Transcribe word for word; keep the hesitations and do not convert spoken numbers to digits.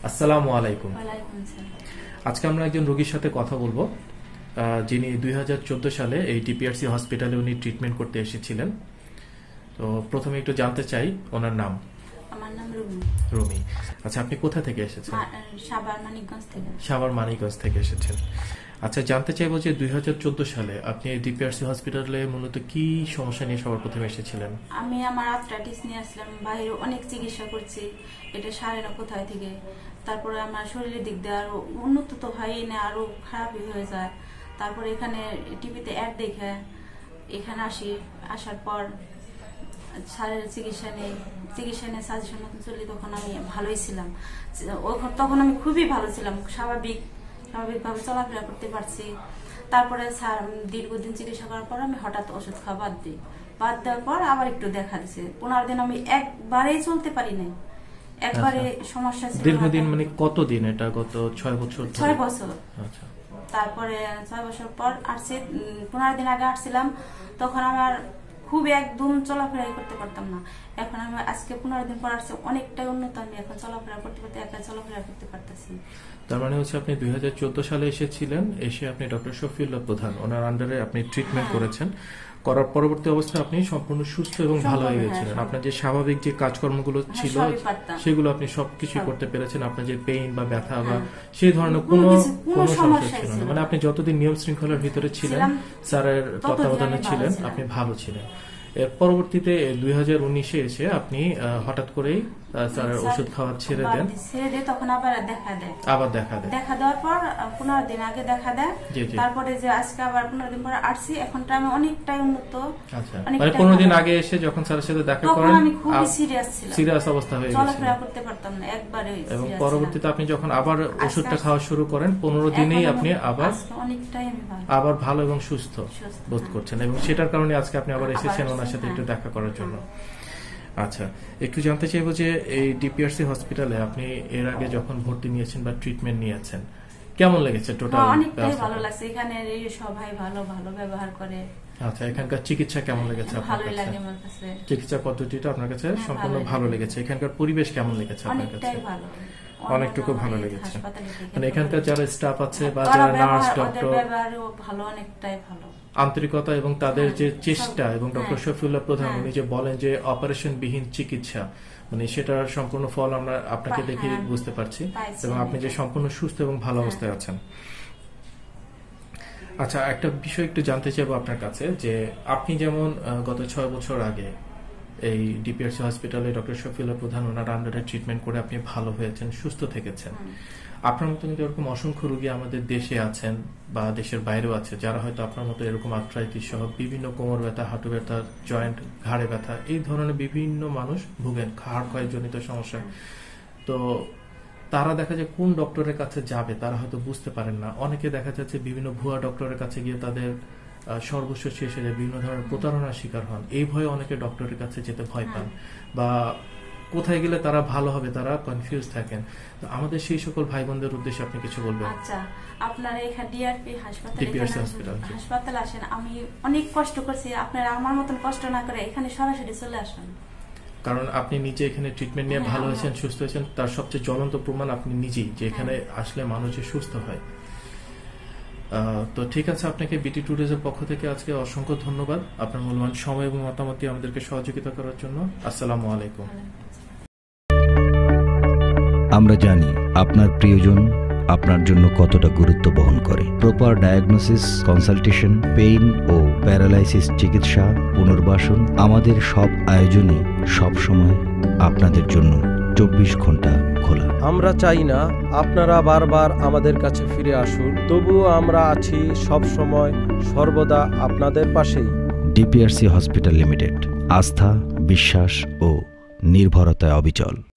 আসসালামু আলাইকুম। আজকে আমরা একজন রোগীর সাথে কথা বলবো যিনি দুই হাজার চোদ্দ সালে এই ডিপিআরসি হসপিটালে উনি ট্রিটমেন্ট করতে এসেছিলেন। তো প্রথমে একটু জানতে চাই ওনার নাম। আমার নাম রুমি। রুমি, আচ্ছা আপনি কোথা থেকে এসেছেন? সাভার মানিকগঞ্জ থেকে। সাভার মানিকগঞ্জ থেকে এসেছেন। আচ্ছা জানতে চাইবো যে দুই হাজার চোদ্দ সালে আপনি ডিপিআরসি হসপিটালে মূলত কি সমস্যা নিয়ে সবার প্রথমে এসেছিলেন? আমি আমার আর্থ্রাইটিস নিয়ে আসলাম, বাইরে অনেক চিকিৎসা করছি, এটা সারে না কোথায় থেকে। তারপরে আমার শরীরের দিক দিয়ে আরো উন্নত তো হয়ই না, আরো খারাপই হয়ে যায়। তারপরে এখানে টিভিতে অ্যাড দেখে এখানে আসি, আসার পর সারের চিকিৎসা নেই, চিকিৎসা নিয়ে সাজেশন মতন চলি। তখন আমি ভালোই ছিলাম, তখন আমি খুবই ভালো ছিলাম, স্বাভাবিক স্বাভাবিকভাবে চলাফেরা করতে পারছি। তারপরে স্যার দীর্ঘদিন চিকিৎসা করার পর আমি হঠাৎ ওষুধ খাওয়া বাদ দিই। বাদ দেওয়ার পর আবার একটু দেখা দিছে, পনেরো দিন আমি একবারেই চলতে পারি নাই, একবারে সমস্যা ছিল। দীর্ঘদিন মানে কতদিন? এটা গত ছয় বছর? ছয় বছর। আচ্ছা। তারপরে ছয় বছর পর আসছে, পনেরো দিন আগে আসছিলাম, তখন আমার খুব একদম চলাফেরাই করতে পারতাম না। এখন আমি আজকে পনেরো দিন পর আসছে, অনেকটাই উন্নত, আমি এখন চলাফেরা করতে করতে একা চলাফেরা করতে পারতেছি। তার মানে হচ্ছে আপনি দুই হাজার চোদ্দ সালে এসেছিলেন, এসে আপনি ডক্টর শফিউল্লাহ প্রধান ওনার আন্ডারে আপনি ট্রিটমেন্ট করেছেন। করার পরবর্তী অবস্থায় আপনি সম্পূর্ণ সুস্থ এবং ভালো হয়ে গেছিলেন। আপনার যে স্বাভাবিক যে কাজকর্মগুলো ছিল সেগুলো আপনি সবকিছু করতে পেরেছেন। আপনার যে পেইন বা ব্যথা বা সেই ধরনের কোনো কোনো সমস্যা ছিল না। মানে আপনি যতদিন নিয়ম শৃঙ্খলার ভিতরে ছিলেন, স্যারের তত্ত্বাবধানে ছিলেন, আপনি ভালো ছিলেন। এর পরবর্তীতে দুই হাজার উনিশে এসে আপনি হঠাৎ করেই স্যারের ওষুধ খাওয়া ছেড়ে দেন। ছেড়ে দিয়ে তখন আবার দেখা দেয় আবার দেখা দেয় দেখা দেওয়ার পর পনেরো দিন আগে দেখা দেয়। তারপরে যে আজকে আবার পনেরো দিন পরে আসছি, এখনটা আমি অনেকটাই উন্নত। আচ্ছা, মানে পনেরো দিন আগে এসে যখন স্যারের সাথে দেখা করেন আমি খুবই সিরিয়াস ছিলাম, সিরিয়াস অবস্থা হয়ে গেছে, চলাফেরা করতে পারতাম না একবারে। এবং পরবর্তীতে আপনি যখন আবার ওষুধটা খাওয়া শুরু করেন, পনেরো দিনেই আপনি আবার অনেকটাই আমি ভালো আবার ভালো এবং সুস্থ বোধ করছেন। এবং সেটার কারণে আজকে আপনি আবার এসেছেন ওনার সাথে একটু দেখা করার জন্য। আচ্ছা, একটু জানতে চাইবো যে এই ডিপিআরসি হসপিটালে আপনি এর আগে যখন ভর্তি নিয়েছেন বা ট্রিটমেন্ট নিয়েছেন, কেমন লেগেছে? টোটাল অনেকটাই ভালো লাগছে, এখানে সবাই ভালো ভালো ব্যবহার করে। আচ্ছা, এখানকার চিকিৎসা কেমন লেগেছে আপনার ভালোই লাগে আমার কাছে। চিকিৎসা পদ্ধতিটা আপনার কাছে সম্পূর্ণ ভালো লেগেছে? এখানকার পরিবেশ কেমন লেগেছে আপনার কাছে? অনেকটাই ভালো, অনেকটুকু ভালো লেগেছে। মানে এখানকার যারা স্টাফ আছে বা যারা নার্স, ডক্টর, ভালো, অনেকটাই ভালো, আন্তরিকতা এবং তাদের যে চেষ্টা, এবং ডক্টর শফিউল্লাহ প্রধান উনি যে বলেন যে অপারেশন বিহীন চিকিৎসা, মানে সেটার সম্পূর্ণ ফল আমরা আপনাকে দেখে বুঝতে পারছি, এবং আপনি যে সম্পূর্ণ সুস্থ এবং ভালো অবস্থায় আছেন। আচ্ছা, একটা বিষয় একটু জানতে চাইবো আপনার কাছে, যে আপনি যেমন গত ছয় বছর আগে এই ডিপিআরসি হসপিটালে ডক্টর শফিউল্লাহ প্রধান ওনার আন্ডারে ট্রিটমেন্ট করে আপনি ভালো হয়েছেন, সুস্থ থেকেছেন। আপনার মতো কিন্তু এরকম অসংখ্য রোগী আমাদের দেশে আছেন বা দেশের বাইরেও আছে, যারা হয়তো আপনার মতো এরকম আর্থ্রাইটিস সহ বিভিন্ন কোমর ব্যথা, হাঁটু ব্যথা, জয়েন্ট, ঘাড়ে ব্যথা, এই ধরনের বিভিন্ন মানুষ ভুগেন, হাড় ক্ষয়জনিত সমস্যা। তো তারা দেখা যায় কোন ডক্টরের কাছে যাবে তারা হয়তো বুঝতে পারেন না। অনেকে দেখা যাচ্ছে বিভিন্ন ভুয়া ডক্টরের কাছে গিয়ে তাদের সর্বস্ব শেষ হয়ে যায়, বিভিন্ন ধরনের প্রতারণার শিকার হন। এই ভয়ে অনেকে ডক্টরের কাছে যেতে ভয় পান, বা কোথায় গেলে তারা ভালো হবে তারা কনফিউজ থাকেন। তো আমাদের সেই সকল ভাই বোনদের উদ্দেশ্যে আপনি কিছু বলবেন? আচ্ছা, আপনারা এখানে ডিআরপি হাসপাতাল ডিপিআরসি হসপিটাল হাসপাতাল আসেন, আমি অনেক কষ্ট করছি, আপনারা আমার মতন কষ্ট না করে এখানে সরাসরি চলে আসেন। কারণ আপনি নিজে এখানে ট্রিটমেন্ট নিয়ে ভালো হয়েছেন, সুস্থ হয়েছেন, তার সবচেয়ে জ্বলন্ত প্রমাণ আপনি নিজেই, যে এখানে আসলে মানুষ সুস্থ হয়। তো ঠিক আছে, আপনাকে বিটি টুডেজের পক্ষ থেকে আজকে অসংখ্য ধন্যবাদ আপনার মূল্যবান সময় এবং মতামত দিয়ে আমাদেরকে সহযোগিতা করার জন্য। আসসালামু আলাইকুম। আমরা জানি আপনার প্রিয়জন আপনার জন্য কতটা গুরুত্ব বহন করে। প্রপার ডায়াগনোসিস, কনসালটেশন, পেইন ও প্যারালাইসিস চিকিৎসা, পুনর্বাসন, আমাদের সব আয়োজনই সবসময় আপনাদের জন্য চব্বিশ ঘন্টা খোলা। আমরা চাই না আপনারা বারবার আমাদের কাছে ফিরে আসুন, তবুও আমরা আছি সব সময় সর্বদা আপনাদের পাশেই। ডিপিআরসি হসপিটাল লিমিটেড, আস্থা, বিশ্বাস ও নির্ভরতায় অবিচল।